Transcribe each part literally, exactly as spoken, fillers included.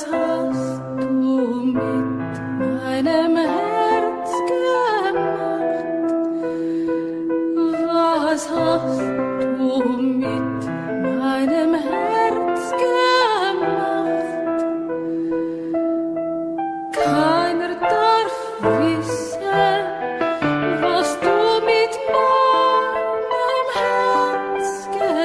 Was hast du mit meinem Herz gemacht? Was hast du mit meinem Herz gemacht? Keiner darf wissen, was du mit meinem Herz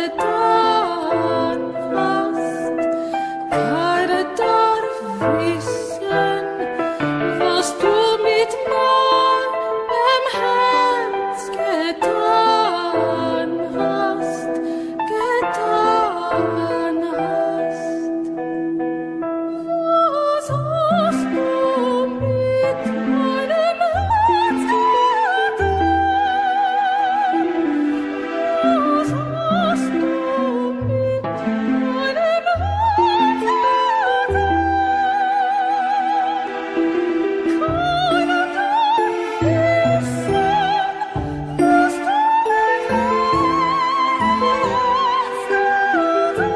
getan hast. Keiner darf wissen, was du mit meinem Herz getan hast, getan hast. Was hast du mit meinem Herz getan? Was hast du mit meinem Herz getan? Keiner darf wissen, was du mit meinem Herz getan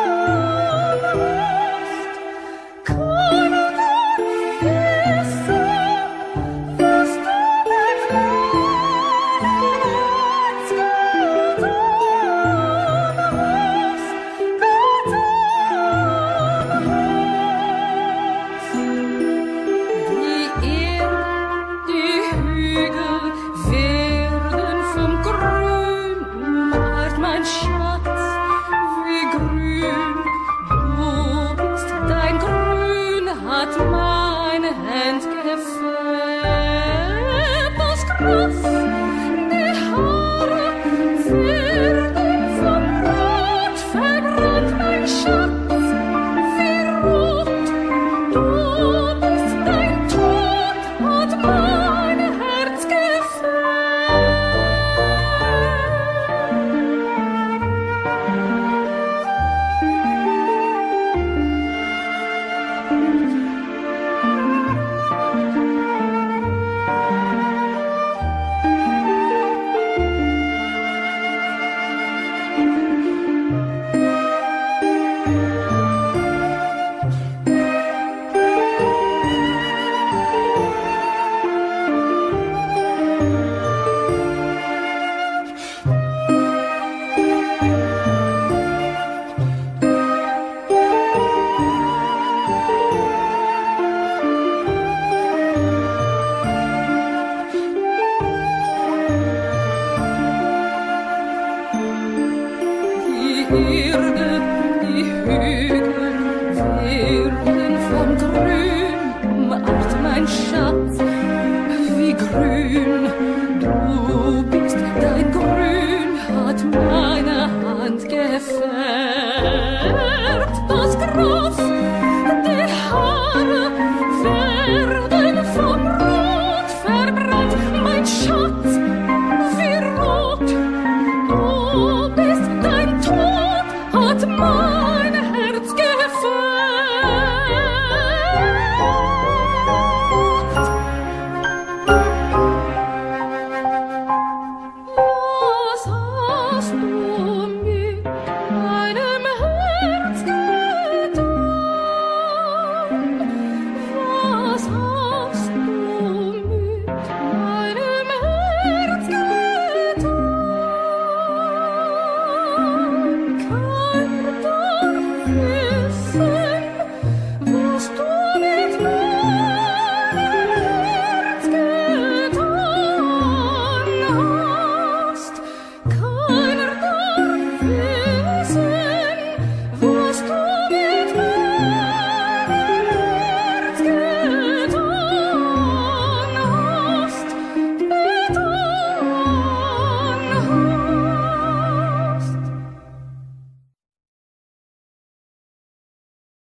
hast. Keiner darf wissen, was du mit meinem Herz getan hast, getan hast. Die Erde, die Hügel werden vom Grün umarmt, mein Schatz, wie grün du bist. Dein Grün hat meine Hand gefärbt, das Gras, die Haare werden vom Rot verbrannt, mein Schatz, wie rot du bist. Dein Tod hat mein Herz gefärbt. Die Erde, die Hügel werden vom Grün umarmt, mein Schatz, wie grün du bist. Dein Grün hat meine Hand gefärbt.